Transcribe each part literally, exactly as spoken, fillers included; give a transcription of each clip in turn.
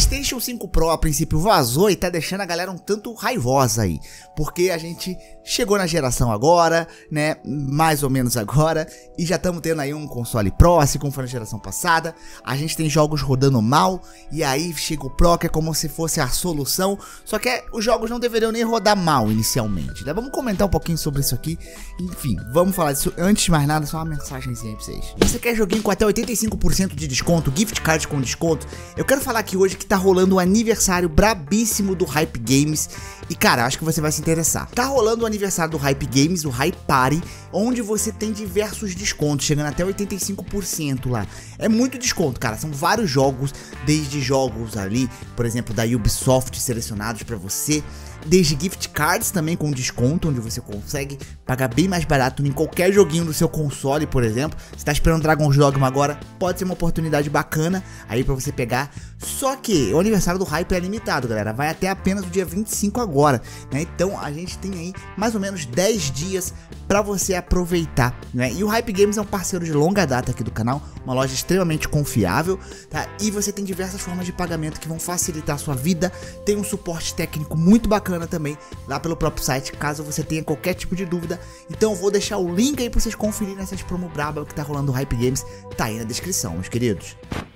PlayStation cinco Pro a princípio vazou e tá deixando a galera um tanto raivosa aí, porque a gente chegou na geração agora, né, mais ou menos agora, e já estamos tendo aí um console Pro, assim como foi na geração passada. A gente tem jogos rodando mal, e aí chega o Pro que é como se fosse a solução, só que é, os jogos não deveriam nem rodar mal inicialmente, né? Vamos comentar um pouquinho sobre isso aqui, enfim, vamos falar disso. Antes de mais nada, só uma mensagenzinha pra vocês. Você quer joguinho com até oitenta e cinco por cento de desconto, gift card com desconto? Eu quero falar aqui hoje que tá rolando o aniversário brabíssimo do Hype Games, e cara, acho que você vai se interessar. Tá rolando o aniversário do Hype Games, o Hype Party, onde você tem diversos descontos, chegando até oitenta e cinco por cento lá. É muito desconto, cara, são vários jogos, desde jogos ali, por exemplo, da Ubisoft selecionados pra você, desde gift cards também com desconto, onde você consegue pagar bem mais barato em qualquer joguinho do seu console, por exemplo. Você tá esperando Dragon's Dogma agora, pode ser uma oportunidade bacana aí pra você pegar. Só que o aniversário do Hype é limitado, galera, vai até apenas o dia vinte e cinco agora, né? Então a gente tem aí mais ou menos dez dias pra você aproveitar, né? E o Hype Games é um parceiro de longa data aqui do canal, uma loja extremamente confiável, tá? E você tem diversas formas de pagamento que vão facilitar a sua vida, tem um suporte técnico muito bacana também lá pelo próprio site, caso você tenha qualquer tipo de dúvida. Então eu vou deixar o link aí pra vocês conferirem essas promo braba que tá rolando no Hype Games, tá aí na descrição, meus queridos.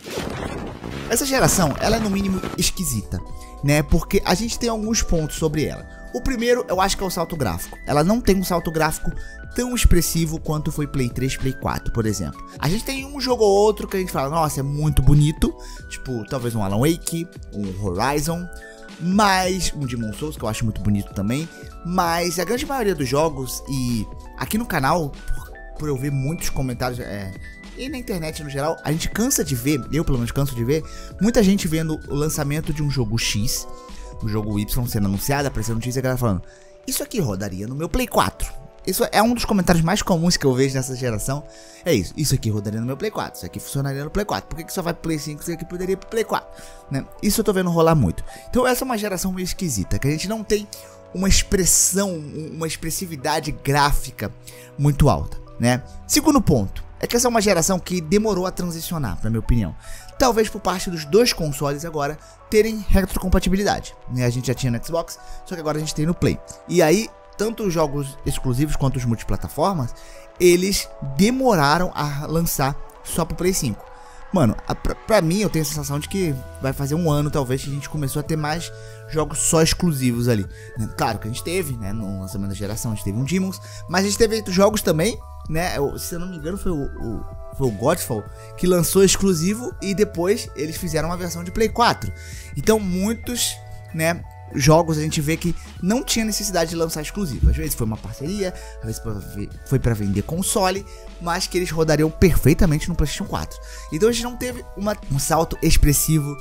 Essa geração, ela é no mínimo esquisita, né, porque a gente tem alguns pontos sobre ela. O primeiro, eu acho que é o salto gráfico. Ela não tem um salto gráfico tão expressivo quanto foi Play três, Play quatro, por exemplo. A gente tem um jogo ou outro que a gente fala, nossa, é muito bonito, tipo, talvez um Alan Wake, um Horizon, mas um Demon Souls, que eu acho muito bonito também. Mas a grande maioria dos jogos, e aqui no canal, por, por eu ver muitos comentários, é, e na internet no geral, a gente cansa de ver, eu pelo menos canso de ver, muita gente vendo o lançamento de um jogo X, o jogo Y sendo anunciado, aparecendo notícia, a galera falando, isso aqui rodaria no meu Play quatro. Isso é um dos comentários mais comuns que eu vejo nessa geração. É isso, isso aqui rodaria no meu Play quatro, isso aqui funcionaria no Play quatro. Por que, que só vai pro Play cinco, isso aqui poderia pro Play quatro, né? Isso eu tô vendo rolar muito. Então essa é uma geração meio esquisita, que a gente não tem uma expressão, uma expressividade gráfica muito alta, né? Segundo ponto, é que essa é uma geração que demorou a transicionar, na minha opinião. Talvez por parte dos dois consoles agora terem retrocompatibilidade, né? A gente já tinha no Xbox, só que agora a gente tem no Play. E aí, tanto os jogos exclusivos quanto os multiplataformas, eles demoraram a lançar só pro Play cinco. Mano, a, pra, pra mim eu tenho a sensação de que vai fazer um ano talvez que a gente começou a ter mais jogos só exclusivos ali, né? Claro que a gente teve, né, no lançamento da geração a gente teve um Demons, mas a gente teve outros jogos também, né? Eu, se eu não me engano foi o, o, foi o Godfall que lançou exclusivo e depois eles fizeram uma versão de Play quatro. Então muitos, né, jogos a gente vê que não tinha necessidade de lançar exclusivo. Às vezes foi uma parceria, às vezes foi para vender console, mas que eles rodariam perfeitamente no PlayStation quatro. Então a gente não teve uma, um salto expressivo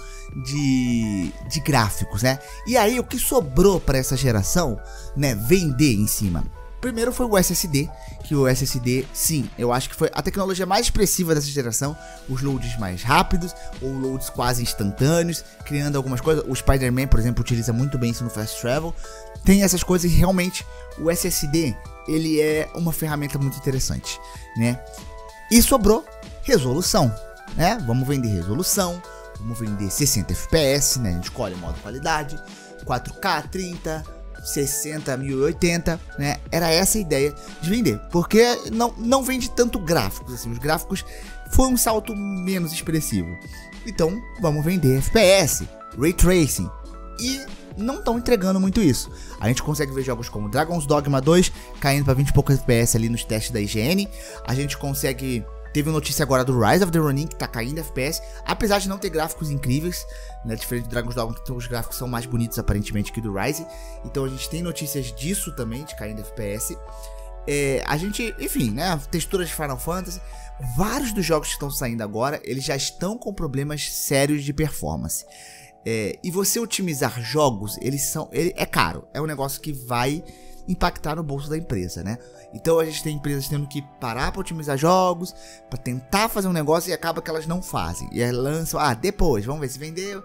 de, de gráficos, né? E aí o que sobrou para essa geração, né, vender em cima? Primeiro foi o S S D, que o S S D, sim, eu acho que foi a tecnologia mais expressiva dessa geração, os loads mais rápidos, ou loads quase instantâneos, criando algumas coisas. O Spider-Man, por exemplo, utiliza muito bem isso no Fast Travel. Tem essas coisas e realmente o S S D, ele é uma ferramenta muito interessante, né? E sobrou resolução, né? Vamos vender resolução, vamos vender sessenta F P S, né? A gente escolhe o modo qualidade, quatro K, trinta, sessenta, mil e oitenta, né? Era essa a ideia de vender, porque não, não vende tanto gráficos, assim, os gráficos foi um salto menos expressivo. Então, vamos vender F P S, Ray Tracing, e não estão entregando muito isso. A gente consegue ver jogos como Dragon's Dogma dois caindo para vinte e poucos F P S ali nos testes da I G N, a gente consegue... Teve notícia agora do Rise of the Ronin, que tá caindo F P S, apesar de não ter gráficos incríveis, né? Diferente do Dragon's Dogma, que os gráficos são mais bonitos aparentemente que do Rise. Então a gente tem notícias disso também, de caindo F P S. É, a gente, enfim, né? Texturas de Final Fantasy. Vários dos jogos que estão saindo agora, eles já estão com problemas sérios de performance. É, e você otimizar jogos, eles são, ele é caro, é um negócio que vai impactar no bolso da empresa, né? Então a gente tem empresas tendo que parar para otimizar jogos, para tentar fazer um negócio e acaba que elas não fazem. E aí lançam, ah, depois, vamos ver se vendeu,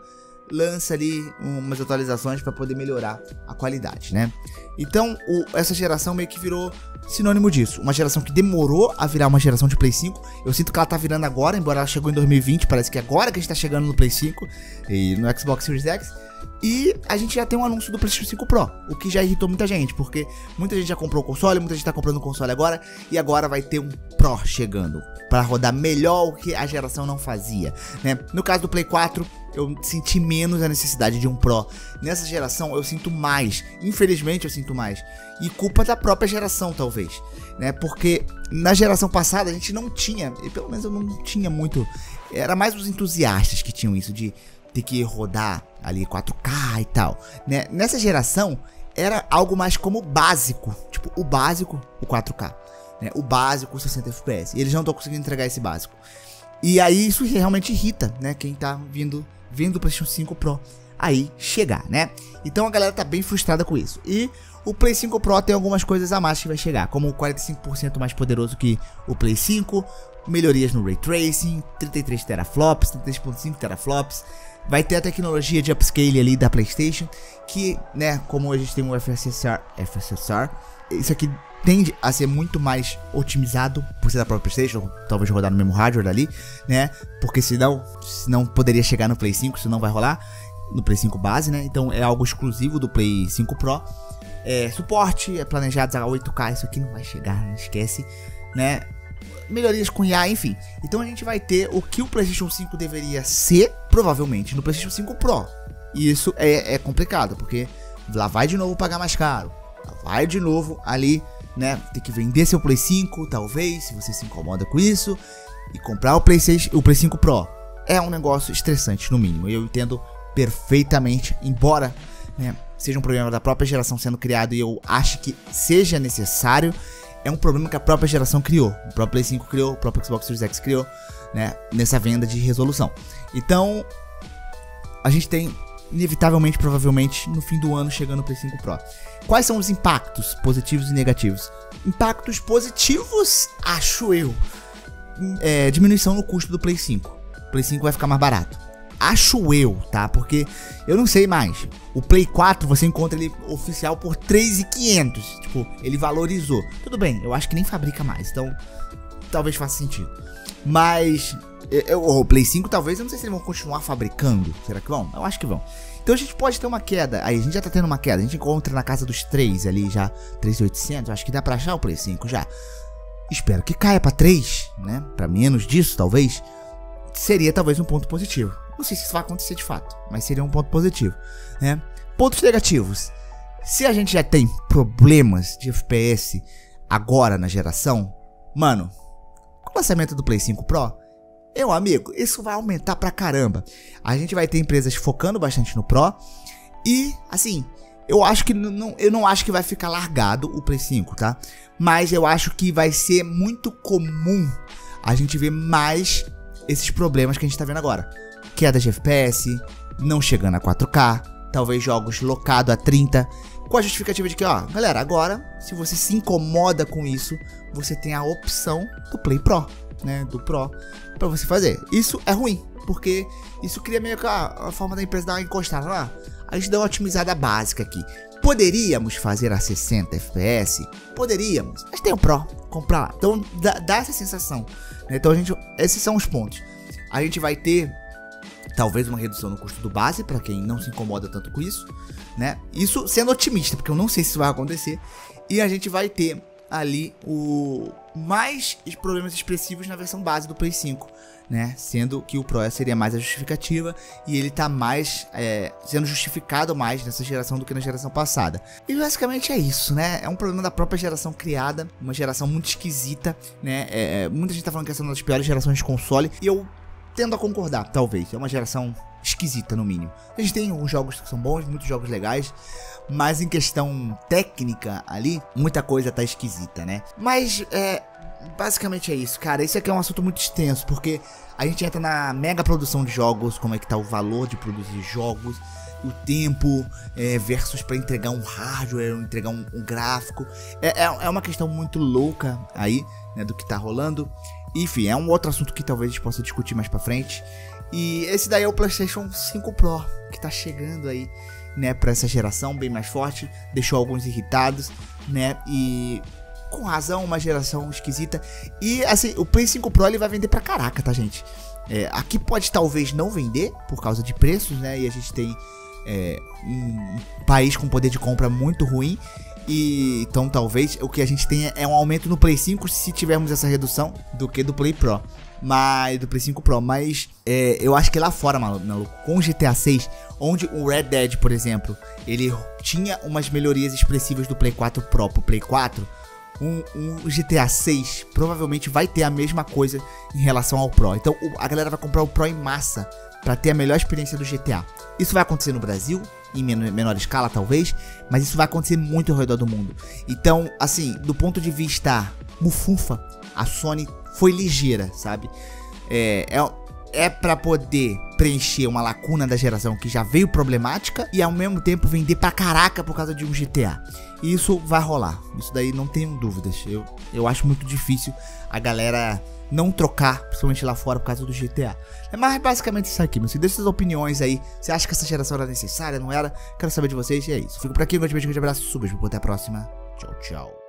lança ali umas atualizações para poder melhorar a qualidade, né? Então, o, essa geração meio que virou sinônimo disso. Uma geração que demorou a virar uma geração de Play cinco. Eu sinto que ela tá virando agora, embora ela chegou em dois mil e vinte, parece que é agora que a gente tá chegando no Play cinco e no Xbox Series X. E a gente já tem um anúncio do PlayStation cinco Pro, o que já irritou muita gente, porque muita gente já comprou o console, muita gente tá comprando o console agora, e agora vai ter um Pro chegando, para rodar melhor o que a geração não fazia, né? No caso do Play quatro, eu senti menos a necessidade de um Pro. Nessa geração eu sinto mais, infelizmente eu sinto mais, e culpa da própria geração talvez, né? Porque na geração passada a gente não tinha, e pelo menos eu não tinha muito, era mais os entusiastas que tinham isso de ter que rodar ali quatro K e tal, né? Nessa geração era algo mais como básico, tipo o básico, o quatro K, né? O básico, sessenta F P S, e eles não estão conseguindo entregar esse básico. E aí isso realmente irrita, né? Quem tá vindo, vindo do PlayStation cinco Pro aí chegar, né? Então a galera tá bem frustrada com isso. E o Play cinco Pro tem algumas coisas a mais que vai chegar, como quarenta e cinco por cento mais poderoso que o Play cinco, melhorias no Ray Tracing, trinta e três teraflops, trinta e três ponto cinco teraflops. Vai ter a tecnologia de upscale ali da PlayStation, que, né, como a gente tem o F S S R, F S S R, isso aqui tende a ser muito mais otimizado por ser da própria PlayStation, talvez rodar no mesmo hardware ali, né, porque senão, senão poderia chegar no Play cinco, senão vai rolar no Play cinco base, né, então é algo exclusivo do Play cinco Pro. É, suporte é planejado a oito K, isso aqui não vai chegar, não esquece, né. Melhorias com I A, enfim. Então a gente vai ter o que o PlayStation cinco deveria ser, provavelmente, no PlayStation cinco Pro. E isso é, é complicado, porque lá vai de novo pagar mais caro. Lá vai de novo ali, né, ter que vender seu Play cinco, talvez, se você se incomoda com isso, e comprar o PlayStation, o Play cinco Pro. É um negócio estressante, no mínimo. E eu entendo perfeitamente, embora, né, seja um problema da própria geração sendo criado e eu acho que seja necessário, é um problema que a própria geração criou. O próprio Play cinco criou, o próprio Xbox Series X criou, né, nessa venda de resolução. Então, a gente tem, inevitavelmente, provavelmente, no fim do ano, chegando o Play cinco Pro. Quais são os impactos positivos e negativos? Impactos positivos, acho eu, é, diminuição no custo do Play cinco. O Play cinco vai ficar mais barato. Acho eu, tá? Porque eu não sei mais. O Play quatro você encontra ele oficial por três mil e quinhentos. Tipo, ele valorizou. Tudo bem, eu acho que nem fabrica mais. Então, talvez faça sentido. Mas, eu, o Play cinco talvez, eu não sei se eles vão continuar fabricando. Será que vão? Eu acho que vão. Então a gente pode ter uma queda. Aí, a gente já tá tendo uma queda. A gente encontra na casa dos três ali já. três mil e oitocentos. Acho que dá pra achar o Play cinco já. Espero que caia pra três, né? Pra menos disso, talvez. Seria talvez um ponto positivo. Não sei se isso vai acontecer de fato, mas seria um ponto positivo, né? Pontos negativos. Se a gente já tem problemas de F P S agora na geração, mano, com o lançamento do Play cinco Pro, meu amigo, isso vai aumentar pra caramba. A gente vai ter empresas focando bastante no Pro e, assim, eu acho que não, eu não acho que vai ficar largado o Play cinco, tá? Mas eu acho que vai ser muito comum a gente ver mais esses problemas que a gente tá vendo agora. Queda de F P S, não chegando a quatro K, talvez jogos locados a trinta, com a justificativa de que, ó, galera, agora, se você se incomoda com isso, você tem a opção do Play Pro, né, do Pro, pra você fazer. Isso é ruim, porque isso cria meio que a, a forma da empresa dar uma encostada lá. A gente dá uma otimizada básica aqui. Poderíamos fazer a sessenta F P S? Poderíamos, mas tem o Pro, comprar lá. Então dá, dá essa sensação, né? Então a gente, esses são os pontos. A gente vai ter talvez uma redução no custo do base, para quem não se incomoda tanto com isso, né? Isso sendo otimista, porque eu não sei se isso vai acontecer. E a gente vai ter ali o mais problemas expressivos na versão base do Play cinco, né? Sendo que o Pro seria mais a justificativa e ele tá mais é, sendo justificado mais nessa geração do que na geração passada. E basicamente é isso, né? É um problema da própria geração criada, uma geração muito esquisita, né? É, muita gente tá falando que essa é uma das piores gerações de console e eu tendo a concordar, talvez. É uma geração esquisita, no mínimo. A gente tem uns jogos que são bons, muitos jogos legais, mas em questão técnica ali, muita coisa tá esquisita, né? Mas, é, basicamente é isso, cara. Esse aqui é um assunto muito extenso, porque a gente entra na mega produção de jogos, como é que tá o valor de produzir jogos, o tempo é, versus para entregar um hardware, entregar um, um gráfico. É, é, é uma questão muito louca aí, né, do que tá rolando. Enfim, é um outro assunto que talvez a gente possa discutir mais pra frente. E esse daí é o PlayStation cinco Pro, que tá chegando aí, né, pra essa geração bem mais forte. Deixou alguns irritados, né, e com razão, uma geração esquisita. E assim, o Play cinco Pro ele vai vender pra caraca, tá, gente? É, aqui pode talvez não vender por causa de preços, né, e a gente tem é, um país com poder de compra muito ruim. E então talvez o que a gente tenha é um aumento no Play cinco se tivermos essa redução do que do Play Pro. Mas do Play cinco Pro, mas é, eu acho que lá fora, maluco, com o G T A seis, onde o Red Dead, por exemplo, ele tinha umas melhorias expressivas do Play quatro Pro pro Play quatro, um, um G T A seis provavelmente vai ter a mesma coisa em relação ao Pro. Então a galera vai comprar o Pro em massa para ter a melhor experiência do G T A. Isso vai acontecer no Brasil, em menor escala talvez, mas isso vai acontecer muito ao redor do mundo. Então, assim, do ponto de vista mufunfa, a Sony foi ligeira, sabe? É, é, é pra poder preencher uma lacuna da geração que já veio problemática e ao mesmo tempo vender pra caraca por causa de um G T A. E isso vai rolar, isso daí não tenho dúvidas. Eu, eu acho muito difícil a galera não trocar, principalmente lá fora, por causa do G T A. É mais basicamente isso aqui, mas deixa suas opiniões aí. Você acha que essa geração era necessária, não era? Quero saber de vocês e é isso. Fico por aqui, um grande beijo, um grande abraço, subas, até a próxima. Tchau, tchau.